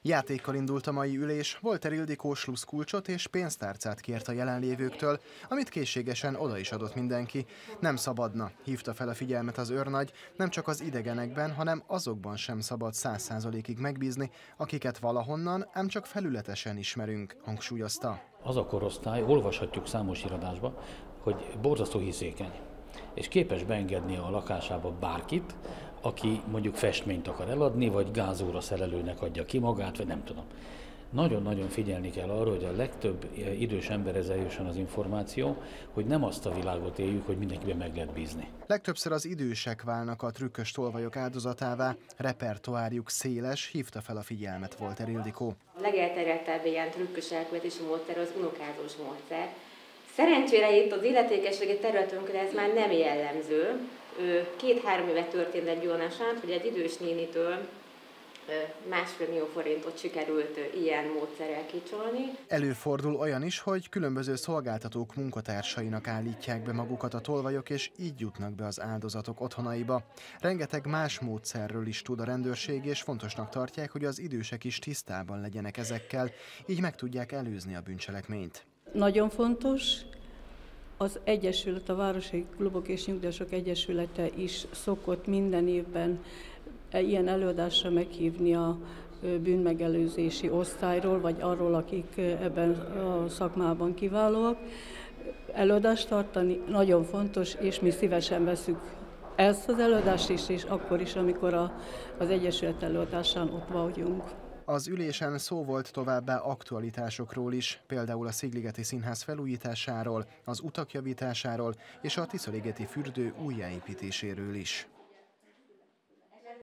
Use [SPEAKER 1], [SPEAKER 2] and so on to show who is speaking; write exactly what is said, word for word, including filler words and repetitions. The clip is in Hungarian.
[SPEAKER 1] Játékkal indult a mai ülés, Walter Ildikó slusszkulcsot és pénztárcát kért a jelenlévőktől, amit készségesen oda is adott mindenki. Nem szabadna, hívta fel a figyelmet az őrnagy, nem csak az idegenekben, hanem azokban sem szabad száz százalékig megbízni, akiket valahonnan, ám csak felületesen ismerünk, hangsúlyozta.
[SPEAKER 2] Az a korosztály, olvashatjuk számos iratásba, hogy borzasztó hiszékeny, és képes beengedni a lakásába bárkit, aki mondjuk festményt akar eladni, vagy gázóra szerelőnek adja ki magát, vagy nem tudom. Nagyon-nagyon figyelni kell arra, hogy a legtöbb idős emberhez eljusson az információ, hogy nem azt a világot éljük, hogy mindenkiben meg lehet bízni.
[SPEAKER 1] Legtöbbször az idősek válnak a trükkös tolvajok áldozatává, repertoárjuk széles, hívta fel a figyelmet Walter Ildikó.
[SPEAKER 3] A legelterjedtebb ilyen trükkös elkövetési módszer az unokázós módszer. Szerencsére itt az illetékességi területünkre ez már nem jellemző. Két-három éve történt egy olyan eset, hogy egy idős nénitől másfél millió forintot sikerült ilyen módszerrel kicsolni.
[SPEAKER 1] Előfordul olyan is, hogy különböző szolgáltatók munkatársainak állítják be magukat a tolvajok, és így jutnak be az áldozatok otthonaiba. Rengeteg más módszerről is tud a rendőrség, és fontosnak tartják, hogy az idősek is tisztában legyenek ezekkel, így meg tudják előzni a bűncselekményt.
[SPEAKER 4] Nagyon fontos, az Egyesület, a Városi Klubok és Nyugdíjasok Egyesülete is szokott minden évben ilyen előadásra meghívni a bűnmegelőzési osztályról, vagy arról, akik ebben a szakmában kiválóak. Előadást tartani nagyon fontos, és mi szívesen veszük ezt az előadást is, és akkor is, amikor a, az Egyesület előadásán ott vagyunk.
[SPEAKER 1] Az ülésen szó volt továbbá aktualitásokról is, például a Szigligeti Színház felújításáról, az utak javításáról és a Tiszaligeti fürdő újjáépítéséről is.